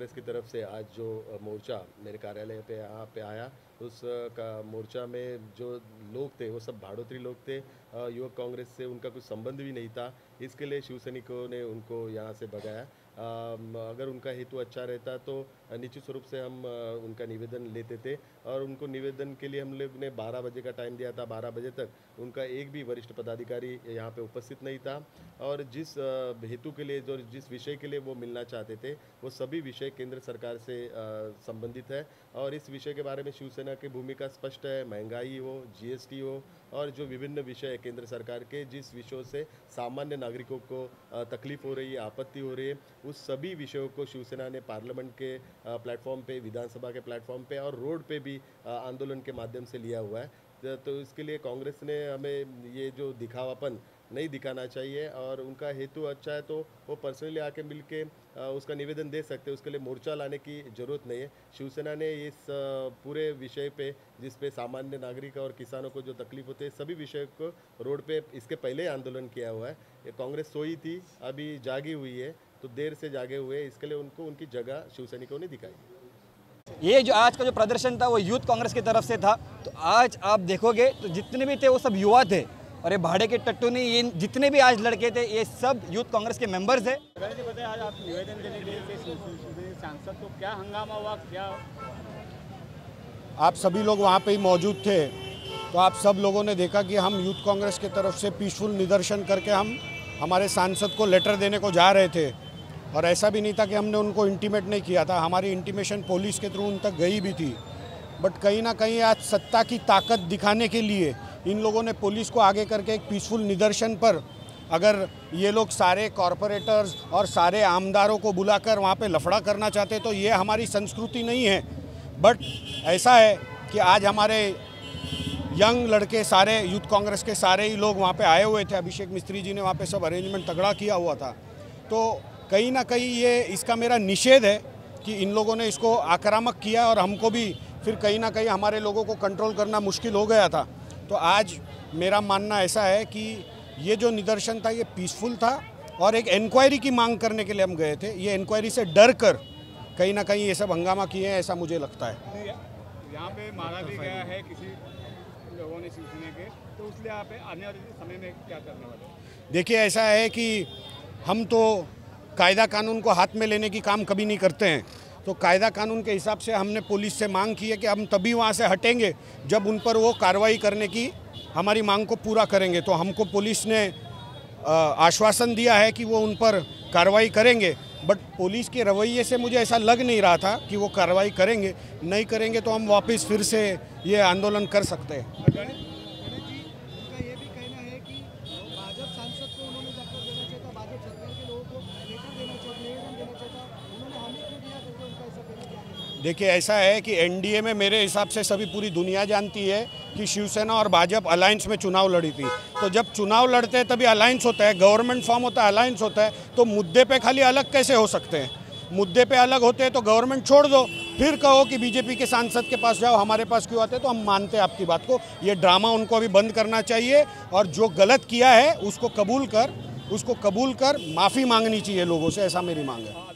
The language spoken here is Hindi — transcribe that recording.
कांग्रेस की तरफ से आज जो मोर्चा मेरे कार्यालय पे यहाँ पे आया, उस का मोर्चा में जो लोग थे वो सब भाड़ोत्री लोग थे। युवक कांग्रेस से उनका कुछ संबंध भी नहीं था, इसके लिए शिव सैनिकों ने उनको यहाँ से भगाया। अगर उनका हेतु अच्छा रहता तो निश्चित स्वरूप से हम उनका निवेदन लेते थे, और उनको निवेदन के लिए हम लोग ने 12 बजे का टाइम दिया था। 12 बजे तक उनका एक भी वरिष्ठ पदाधिकारी यहाँ पे उपस्थित नहीं था, और जिस हेतु के लिए, जो जिस विषय के लिए वो मिलना चाहते थे, वो सभी विषय केंद्र सरकार से संबंधित है। और इस विषय के बारे में शिवसेना की भूमिका स्पष्ट है। महंगाई हो, जीएसटी हो, और जो विभिन्न विषय है केंद्र सरकार के, जिस विषयों से सामान्य नागरिकों को तकलीफ हो रही है, आपत्ति हो रही है, उस सभी विषयों को शिवसेना ने पार्लियामेंट के प्लेटफॉर्म पे, विधानसभा के प्लेटफॉर्म पे और रोड पे भी आंदोलन के माध्यम से लिया हुआ है। तो इसके लिए कांग्रेस ने हमें ये जो दिखावापन नहीं दिखाना चाहिए, और उनका हेतु अच्छा है तो वो पर्सनली आके मिलके उसका निवेदन दे सकते हैं। उसके लिए मोर्चा लाने की ज़रूरत नहीं है। शिवसेना ने इस पूरे विषय पे, जिस पे सामान्य नागरिक और किसानों को जो तकलीफ होती है, सभी विषय को रोड पे इसके पहले आंदोलन किया हुआ है। ये कांग्रेस सोई थी, अभी जागी हुई है, तो देर से जागे हुए, इसके लिए उनको उनकी जगह शिव सैनिकों ने दिखाई। ये जो आज का जो प्रदर्शन था वो यूथ कांग्रेस की तरफ से था। तो आज आप देखोगे तो जितने भी थे वो सब युवा थे, और ये भाड़े के टट्टू नहीं, ये जितने भी आज लड़के थे ये सब यूथ कांग्रेस के मेंबर्स हैं। बताइए, आज आप निवेदन देने के लिए सांसद को क्या हंगामा हुआ, क्या? आप सभी लोग वहाँ पे ही मौजूद थे, तो आप सब लोगों ने देखा कि हम यूथ कांग्रेस की तरफ से पीसफुल निदर्शन करके हम हमारे सांसद को लेटर देने को जा रहे थे। और ऐसा भी नहीं था कि हमने उनको इंटीमेट नहीं किया था, हमारी इंटीमेशन पुलिस के थ्रू उन तक गई भी थी। बट कहीं ना कहीं आज सत्ता की ताकत दिखाने के लिए इन लोगों ने पुलिस को आगे करके एक पीसफुल निदर्शन पर, अगर ये लोग सारे कॉरपोरेटर्स और सारे आमदारों को बुलाकर वहाँ पे लफड़ा करना चाहते तो ये हमारी संस्कृति नहीं है। बट ऐसा है कि आज हमारे यंग लड़के, सारे यूथ कांग्रेस के सारे ही लोग वहाँ पे आए हुए थे। अभिषेक मिस्त्री जी ने वहाँ पे सब अरेंजमेंट तगड़ा किया हुआ था। तो कहीं ना कहीं ये इसका मेरा निषेध है कि इन लोगों ने इसको आक्रामक किया, और हमको भी फिर कहीं ना कहीं हमारे लोगों को कंट्रोल करना मुश्किल हो गया था। तो आज मेरा मानना ऐसा है कि ये जो निदर्शन था ये पीसफुल था, और एक इंक्वायरी की मांग करने के लिए हम गए थे। ये इंक्वायरी से डर कर कहीं ना कहीं ये सब हंगामा किए हैं, ऐसा मुझे लगता है। यहाँ पे मारा भी गया है किसी लोगों ने शिवसेना के, तो इसलिए आप आने वाले समय में क्या करने वाले? देखिए, ऐसा है कि हम तो कायदा कानून को हाथ में लेने की काम कभी नहीं करते हैं। तो कायदा कानून के हिसाब से हमने पुलिस से मांग की है कि हम तभी वहाँ से हटेंगे जब उन पर वो कार्रवाई करने की हमारी मांग को पूरा करेंगे। तो हमको पुलिस ने आश्वासन दिया है कि वो उन पर कार्रवाई करेंगे। बट पुलिस के रवैये से मुझे ऐसा लग नहीं रहा था कि वो कार्रवाई करेंगे। नहीं करेंगे तो हम वापस फिर से ये आंदोलन कर सकते हैं। देखिए, ऐसा है कि एनडीए में मेरे हिसाब से सभी पूरी दुनिया जानती है कि शिवसेना और भाजपा अलायंस में चुनाव लड़ी थी। तो जब चुनाव लड़ते हैं तभी अलायंस होता है, गवर्नमेंट फॉर्म होता है, अलायंस होता है। तो मुद्दे पे खाली अलग कैसे हो सकते हैं? मुद्दे पे अलग होते हैं तो गवर्नमेंट छोड़ दो, फिर कहो कि बीजेपी के सांसद के पास जाओ, हमारे पास क्यों आते? तो हम मानते हैं आपकी बात को। ये ड्रामा उनको अभी बंद करना चाहिए, और जो गलत किया है उसको कबूल कर माफ़ी मांगनी चाहिए लोगों से, ऐसा मेरी मांग है।